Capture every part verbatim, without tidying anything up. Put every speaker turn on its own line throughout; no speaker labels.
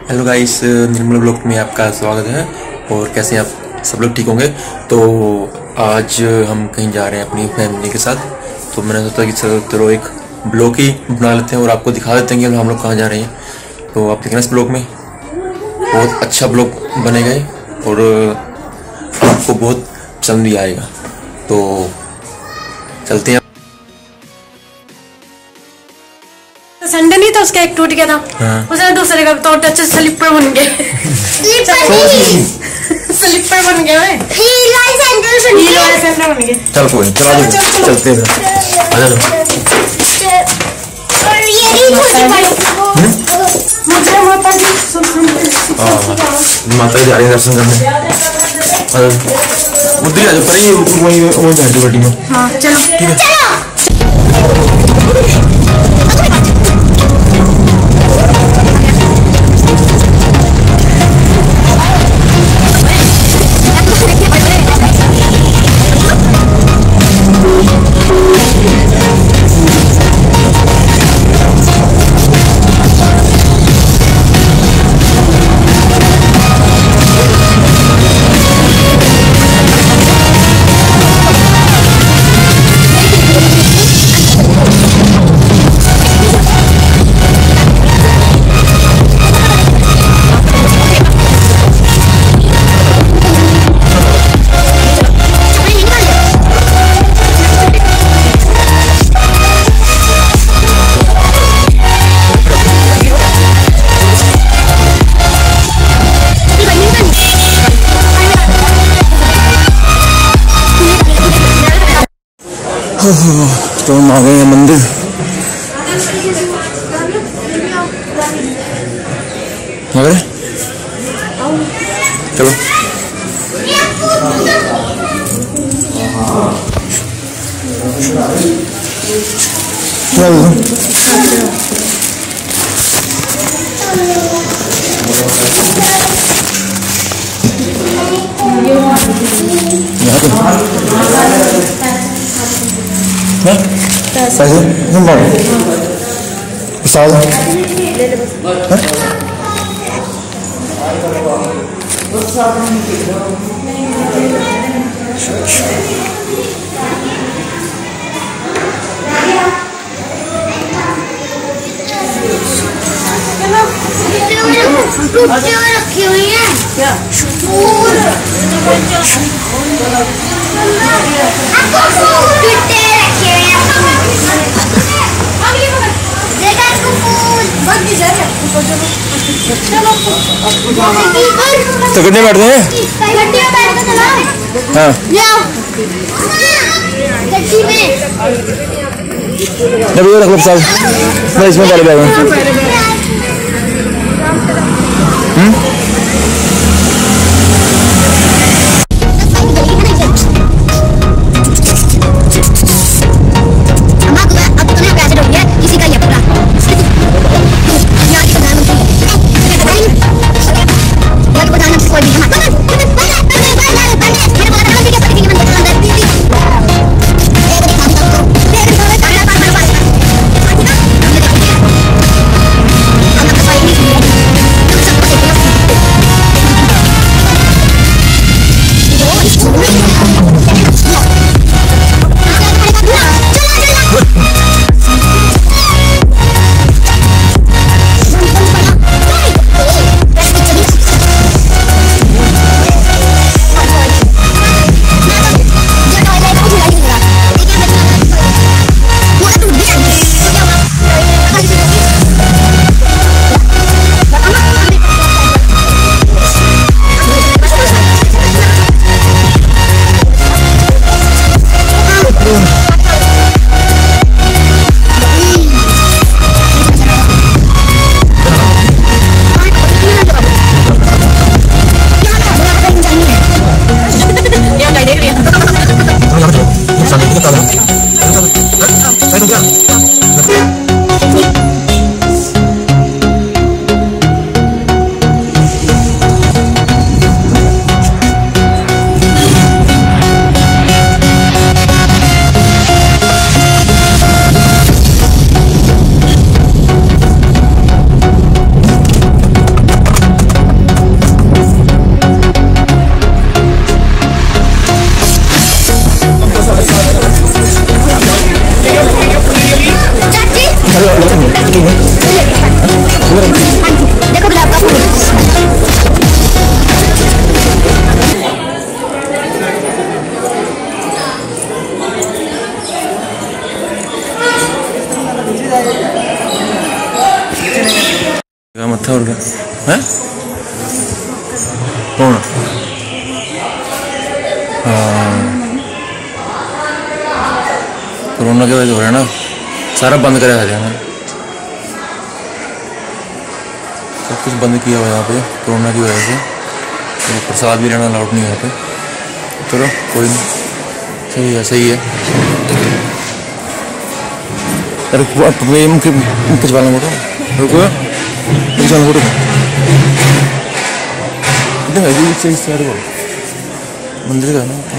Hello guys, निर्मल blog में आपका स्वागत है। और कैसे हैं आप सब लोग? ठीक होंगे। तो आज हम कहीं जा रहे हैं अपनी फैमिली के साथ, तो मैंने सोचा कि चलो एक ब्लॉग ही बना लेते हैं और आपको दिखा देते हैं कि हम लोग कहाँ जा रहे हैं। तो आप देखना इस ब्लॉग में, बहुत अच्छा ब्लॉग बनेगा और आपको बहुत पसंद भी आएगा। तो चलते हैं।
संडे नहीं था, उसका एक टूट गया था। हाँ। उसे दूसरे का तो टच स्लिपर बन गए। स्लिपर बन गए हैं। हील वाले सैंडल हील वाले सैंडल बन गए।
चल कोई चलो चलते हैं। आ जाओ।
और ये भी खुशी पड़ी मुझे माता जी
माता जा रही है दर्शन करने। उधर आ जाओ, पर वही वही बैठ जाओ गाड़ी में।
हाँ चलो ठीक है।
तो हम आ गए हैं मंदिर। चलो पैसे तुम मारो प्रसाद
रखी हुई है क्या?
तो कितने बैठते हैं? हाँ जब ये रख लो साल मैं इसमें डाले बैग मत्था और हैं कौन? हाँ कोरोना की वजह से हो रहा है ना, सारा बंद करा है ना, सब कुछ बंद किया हुआ है यहाँ पे कोरोना की वजह से। तो प्रसाद भी लेना अलाउड नहीं है यहाँ पे। चलो कोई नहीं, सही है सही है। अरे कुछ वाला फोटो रुको, कुछ वाला फोटो मंदिर का ना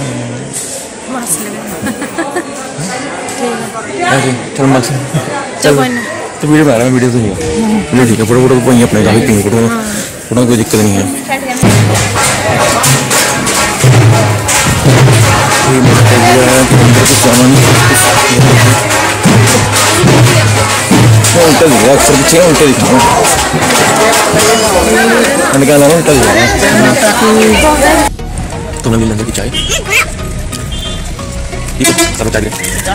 चल मत चल तो वीडियो बना रहा है, वीडियो तो नहीं है, वीडियो ठीक है। फोटो फोटो वहीं अपने काफी तीन फोटो फोटो कोई दिक्कत नहीं है। उल्टा दिखा अक्सर पीछे उल्टा दिखा निकाला उल्टा दिखा। तुमने भी लंगर की चाय चलो चाय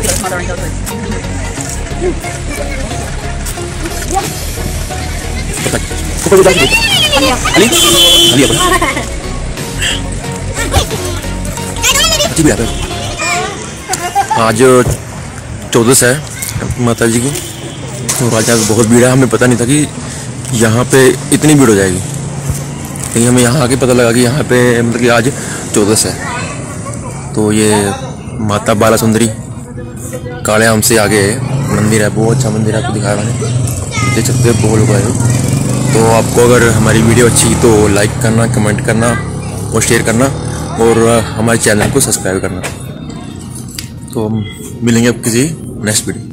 आज चौदस है माता जी की, तो आज यहाँ बहुत भीड़ है। हमें पता नहीं था कि यहाँ पे इतनी भीड़ हो जाएगी, लेकिन हमें यहाँ आके पता लगा कि यहाँ पे मतलब कि आज चौदस है। तो ये माता बाला सुंदरी काले आम से आगे मंदिर है, बहुत अच्छा मंदिर है, आपको दिखाया मैंने, देख सकते हैं बहुत लोग आए हो। तो आपको अगर हमारी वीडियो अच्छी तो लाइक करना, कमेंट करना और शेयर करना और हमारे चैनल को सब्सक्राइब करना। तो हम मिलेंगे अब किसी नेक्स्ट वीडियो।